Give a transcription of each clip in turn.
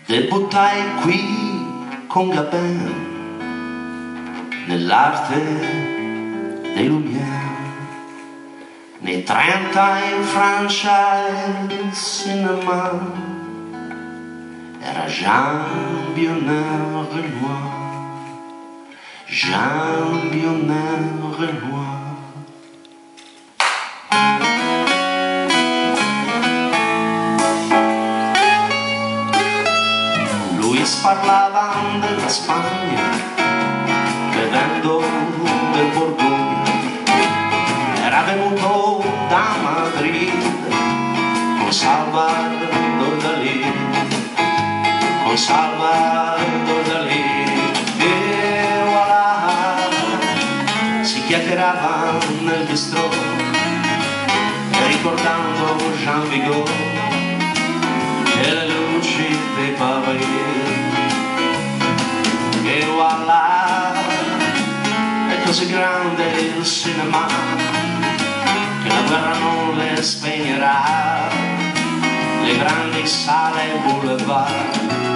Debuttai qui con Gabin nell'arte dei Lumière, nei 30 in Francia il cinema era Jean Bionnet Renoir, Jean Bionnet Renoir. Parlava della Spagna bevendo del Borgogna, era venuto da Madrid con Salvador Dalì, con Salvador Dalì, e voilà, si chiacchierava nel bistrò ricordando Jean Vigo e le luci dei pavilieri. E voilà, è così grande il cinema che la guerra non le spegnerà, le grandi sale e boulevard.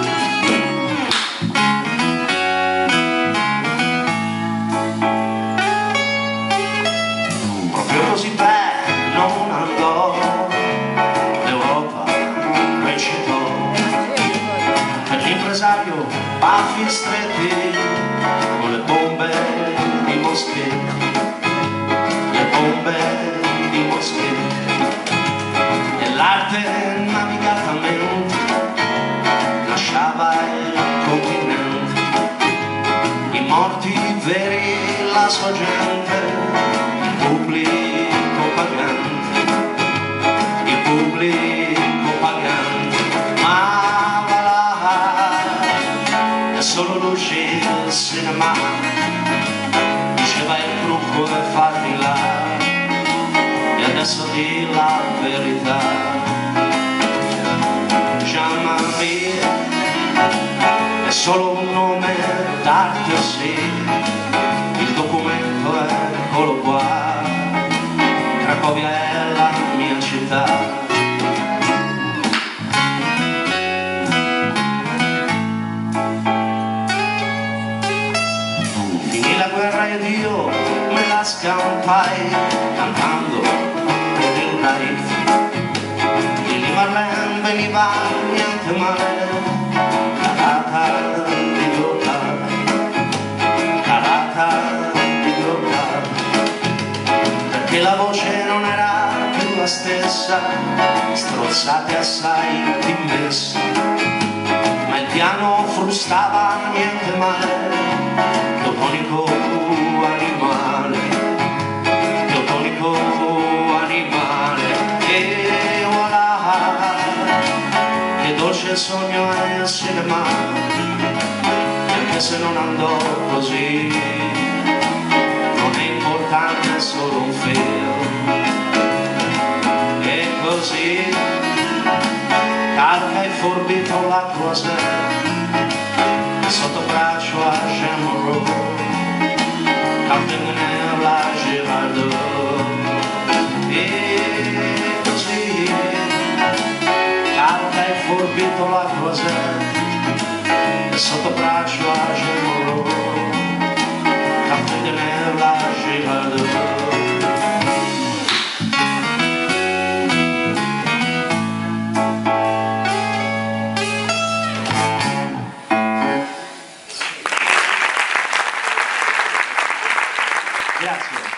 Proprio così bene non andò, l'Europa recitò per l'impresario baffi e stretti con le bombe di moschetti, le bombe di moschetti, e l'arte navigatamente lasciava il continente, i morti veri, la sua gente, il pubblico pagante, il pubblico pagante, ma solo luci il cinema, diceva il trucco e farmi là, e adesso di la verità. Jean-Marie è solo un nome d'arte, sì, il documento eccolo qua, Cracovia è la mia città. Ed io me la scampai cantando per il Raif, di Marlene veniva niente male, carata di grotta, perché la voce non era più la stessa, strozzate assai dimmesse, ma il piano frustava niente male, teutonico animale, teutonico animale, e voilà, che dolce il sogno è il cinema, anche se non andò così, non è importante, è solo un film, e così, calca e forbito la croisette, sotto braccio a Jean-Moreau, camping nella Girardot, e così, calca e forbito la croisette, sotto braccio a Jean-Moreau, camping nella Girardot. Grazie.